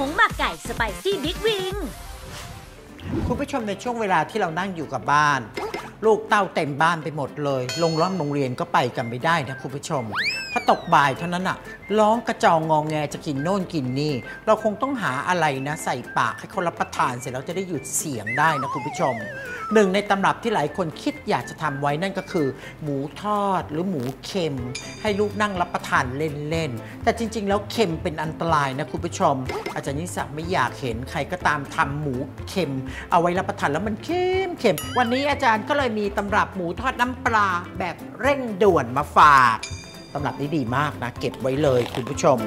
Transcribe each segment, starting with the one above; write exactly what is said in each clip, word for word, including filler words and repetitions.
งหมักไก่สไปซี่บิ๊กวิงคุณผู้ชมในช่วงเวลาที่เรานั่งอยู่กับบ้านลูกเต้าเต็มบ้านไปหมดเลยลงร้องโรงเรียนก็ไปกันไม่ได้นะคุณผู้ชมพอตกบ่ายเท่านั้นอะร้องกระจองงองแงจะกินโน่นกินนี่เราคงต้องหาอะไรนะใส่ปากให้เขารับประทานเสร็จแล้วจะได้หยุดเสียงได้นะคุณผู้ชมหนึ่งในตำรับที่หลายคนคิดอยากจะทำไว้นั่นก็คือหมูทอดหรือหมูเค็มให้ลูกนั่งรับประทานเล่นๆแต่จริงๆแล้วเค็มเป็นอันตรายนะคุณผู้ชมอาจารย์นิสักไม่อยากเห็นใครก็ตามทำหมูเค็มเอาไว้รับประทานแล้วมันเค็มเค็มวันนี้อาจารย์ก็เลยมีตำรับหมูทอดน้ำปลาแบบเร่งด่วนมาฝากตำรับนี้ดีมากนะเก็บไว้เลยคุณผู้ชม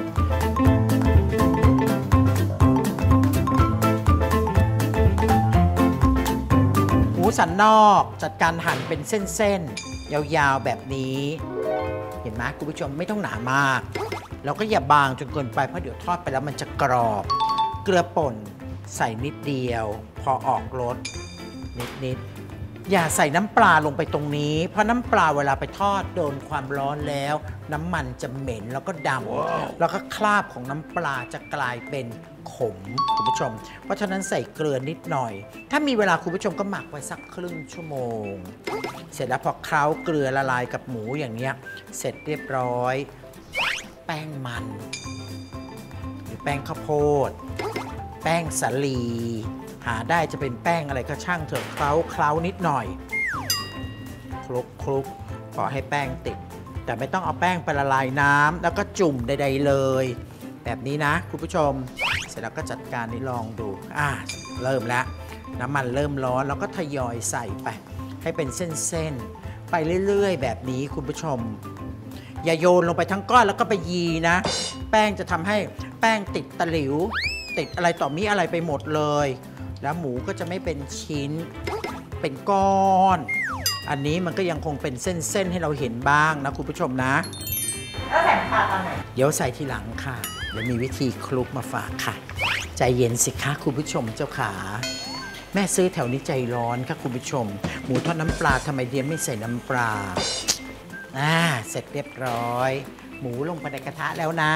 หมูสันนอกจัดการหั่นเป็นเส้นๆยาวๆแบบนี้เห็นไหมคุณผู้ชมไม่ต้องหนามากแล้วก็อย่าบางจนเกินไปเพราะเดี๋ยวทอดไปแล้วมันจะกรอบเกลือป่นใส่นิดเดียวพอออกรสนิดๆอย่าใส่น้ำปลาลงไปตรงนี้เพราะน้ำปลาเวลาไปทอดโดนความร้อนแล้วน้ำมันจะเหม็นแล้วก็ดำ wow. แล้วก็คราบของน้ำปลาจะกลายเป็นขมคุณผู้ชมเพราะฉะนั้นใส่เกลือนิดหน่อยถ้ามีเวลาคุณผู้ชมก็หมักไว้สักครึ่งชั่วโมงเสร็จแล้วพอเคล้าเกลือละลายกับหมูอย่างเนี้ยเสร็จเรียบร้อยแป้งมันหรือแป้งข้าวโพดแป้งสาลีหาได้จะเป็นแป้งอะไรก็ช่างเถอะเคล้าเคล้านิดหน่อยคลุกคลุกขอให้แป้งติดแต่ไม่ต้องเอาแป้งไปละลายน้ำแล้วก็จุ่มใดๆเลยแบบนี้นะคุณผู้ชมเสร็จแล้วก็จัดการนี่ลองดูอ่ะเริ่มแล้วน้ำมันเริ่มร้อนแล้วก็ทยอยใส่ไปให้เป็นเส้นๆไปเรื่อยๆแบบนี้คุณผู้ชมอย่าโยนลงไปทั้งก้อนแล้วก็ไปยีนะแป้งจะทำให้แป้งติดตะหลิวติดอะไรต่อมีอะไรไปหมดเลยแล้วหมูก็จะไม่เป็นชิ้นเป็นก้อนอันนี้มันก็ยังคงเป็นเส้นๆให้เราเห็นบ้างนะคุณผู้ชมนะแล้วใส่ปลาตอนไหนเดี๋ยวใส่ทีหลังค่ะเดี๋ยวมีวิธีคลุกมาฝากค่ะใจเย็นสิคะคุณผู้ชมเจ้าขาแม่ซื้อแถวนี้ใจร้อนค่ะคุณผู้ชมหมูทอดน้ำปลาทำไมเดียไม่ใส่น้ำปลาอ่าเสร็จเรียบร้อยหมูลงไปในกระทะแล้วนะ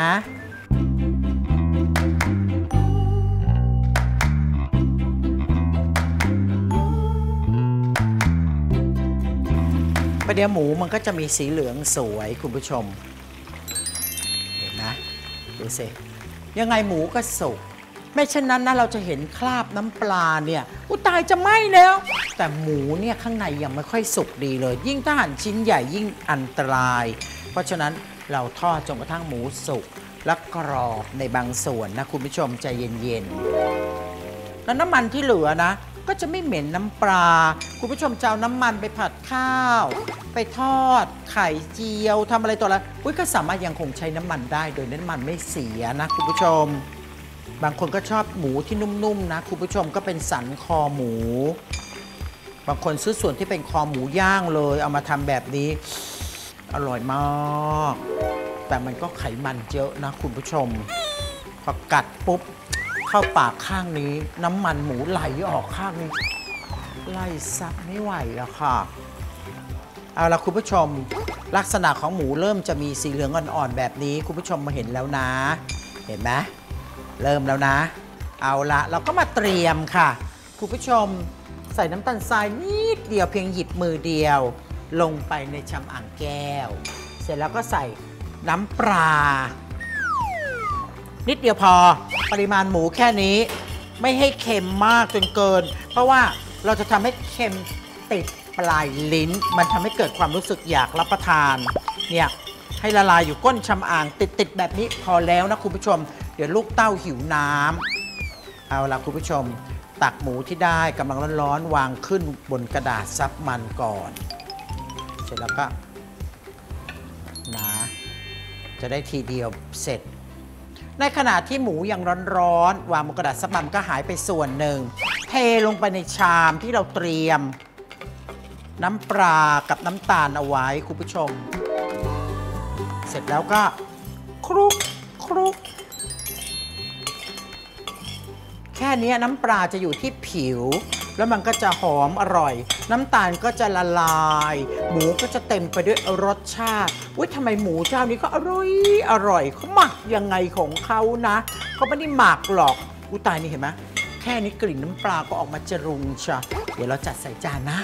ประเดี๋ยวหมูมันก็จะมีสีเหลืองสวยคุณผู้ชมเห็นนะดูสิยังไงหมูก็สุกไม่เช่นนั้นนะเราจะเห็นคราบน้ำปลาเนี่ยอุยตายจะไหม้แล้วแต่หมูเนี่ยข้างในยังไม่ค่อยสุกดีเลยยิ่งถ้าหั่นชิ้นใหญ่ยิ่งอันตรายเพราะฉะนั้นเราทอดจนกระทั่งหมูสุกและกรอบในบางส่วนนะคุณผู้ชมใจเย็นๆแล้วน้ำมันที่เหลือนะก็จะไม่เหม็นน้ำปลาคุณผู้ชมจะเอาน้ำมันไปผัดข้าวไปทอดไข่เจียวทำอะไรต่ออะไรอุ้ยก็สามารถยังคงใช้น้ำมันได้โดยน้ำมันไม่เสียนะคุณผู้ชมบางคนก็ชอบหมูที่นุ่มๆนะคุณผู้ชมก็เป็นสันคอหมูบางคนซื้อส่วนที่เป็นคอหมูย่างเลยเอามาทำแบบนี้อร่อยมากแต่มันก็ไขมันเยอะนะคุณผู้ชมพอกัดปุ๊บเข้าปากข้างนี้น้ำมันหมูไหลออกข้างนี้ไล่ซับไม่ไหวแล้วค่ะเอาละคุณผู้ชมลักษณะของหมูเริ่มจะมีสีเหลืองอ่อนๆแบบนี้คุณผู้ชมมาเห็นแล้วนะเห็นไหมเริ่มแล้วนะเอาละเราก็มาเตรียมค่ะคุณผู้ชมใส่น้ำตาลทรายนิดเดียวเพียงหยิบมือเดียวลงไปในชามอ่างแก้วเสร็จแล้วก็ใส่น้ำปลานิดเดียวพอปริมาณหมูแค่นี้ไม่ให้เค็มมากจนเกินเพราะว่าเราจะทำให้เค็มติดปลายลิ้นมันทำให้เกิดความรู้สึกอยากรับประทานเนี่ยให้ละลายอยู่ก้นชามอ่างติดๆแบบนี้พอแล้วนะคุณผู้ชมเดี๋ยวลูกเต้าหิวน้ำเอาละคุณผู้ชมตักหมูที่ได้กำลังร้อนๆวางขึ้นบนกระดาษซับมันก่อนเสร็จแล้วก็นะจะได้ทีเดียวเสร็จในขณะที่หมูยังร้อนๆวางบนกระดาษซับมันก็หายไปส่วนหนึ่งเทลงไปในชามที่เราเตรียมน้ำปลากับน้ำตาลเอาไว้คุณผู้ชมเสร็จแล้วก็คลุกคลุกแค่นี้น้ำปลาจะอยู่ที่ผิวแล้วมันก็จะหอมอร่อยน้ำตาลก็จะละลายหมูก็จะเต็มไปด้วยรสชาติอุ๊ยทำไมหมูเจ้านี้ก็อร่อยอร่อยเขาหมักยังไงของเขานะเขาไม่ได้หมักหรอกอู้ตายนี่เห็นไหมแค่นี้กลิ่นน้ำปลาก็ออกมาจรุงชะเดี๋ยวเราจัดใส่จานนะ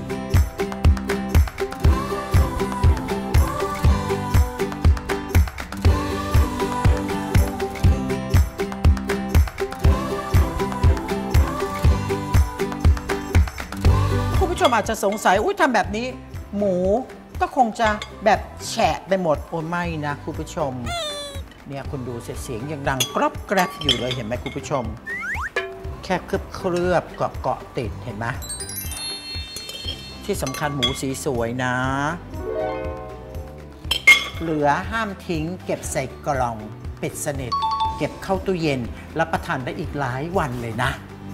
คุณผู้ชมอาจจะสงสัยอุ้ยทำแบบนี้หมูก็คงจะแบบแฉะไปหมดโอ้ไม่นะคุณผู้ชมเนี่ยคุณดูเสียงยังดังกรอบแกรบอยู่เลยเห็นไหมคุณผู้ชมแค่เคลือบเคลือบเกาะเกาะติดเห็นไหมที่สำคัญหมูสีสวยนะเหลือห้ามทิ้งเก็บใส่กล่องปิดสนิทเก็บเข้าตู้เย็นรับประทานได้อีกหลายวันเลยนะ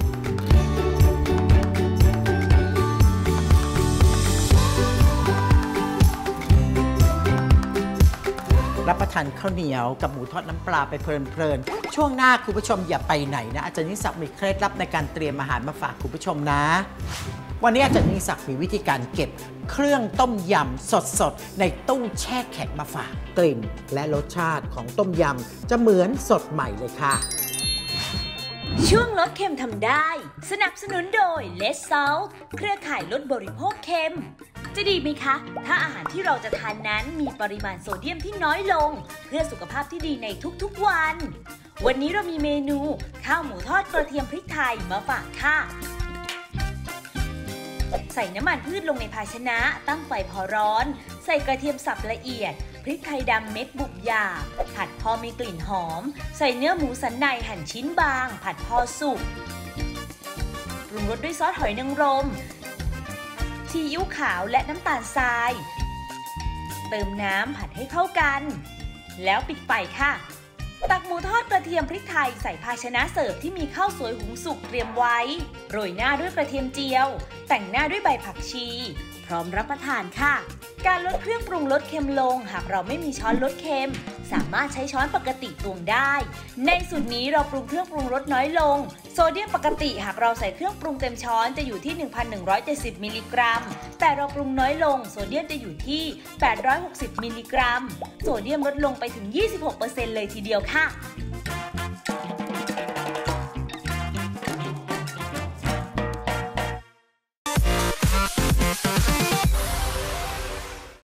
รับประทานข้าวเหนียวกับหมูทอดน้ำปลาไปเพลินๆช่วงหน้าคุณผู้ชมอย่าไปไหนนะอาจารย์ยิ่งศักดิ์มีเคล็ดลับในการเตรียมอาหารมาฝากคุณผู้ชมนะวันนี้อาจารย์ยิ่งศักดิ์มีวิธีการเก็บเครื่องต้มยำสดๆในตู้แช่แข็งมาฝากกลิ่นและรสชาติของต้มยำจะเหมือนสดใหม่เลยค่ะช่วงลดเค็มทำได้สนับสนุนโดย Less Salt เครือข่ายลดบริโภคเค็มจะดีไหมคะถ้าอาหารที่เราจะทานนั้นมีปริมาณโซเดียมที่น้อยลงเพื่อสุขภาพที่ดีในทุกๆวันวันนี้เรามีเมนูข้าวหมูทอดกระเทียมพริกไทยมาฝากค่ะใส่น้ำมันพืชลงในภาชนะตั้งไฟพอร้อนใส่กระเทียมสับละเอียดพริกไทยดำเม็ดบุบหยาบผัดพอมีกลิ่นหอมใส่เนื้อหมูสันในหั่นชิ้นบางผัดพอสุกปรุงรสด้วยซอสหอยนางรมซีอิ๊วขาวและน้ำตาลทรายเติมน้ำผัดให้เข้ากันแล้วปิดไฟค่ะตักหมูทอดกระเทียมพริกไทยใส่ภาชนะเสิร์ฟที่มีข้าวสวยหุงสุกเตรียมไว้โรยหน้าด้วยกระเทียมเจียวแต่งหน้าด้วยใบผักชีพร้อมรับประทานค่ะการลดเครื่องปรุงลดเค็มลงหากเราไม่มีช้อนลดเค็มสามารถใช้ช้อนปกติตวงได้ในสูตรนี้เราปรุงเครื่องปรุงรสน้อยลงโซเดียมปกติหากเราใส่เครื่องปรุงเต็มช้อนจะอยู่ที่ หนึ่งพันหนึ่งร้อยเจ็ดสิบ มิลลิกรัมแต่เราปรุงน้อยลงโซเดียมจะอยู่ที่ แปดร้อยหกสิบ มิลลิกรัมโซเดียมลดลงไปถึง ยี่สิบหกเปอร์เซ็นต์ เลยทีเดียวค่ะ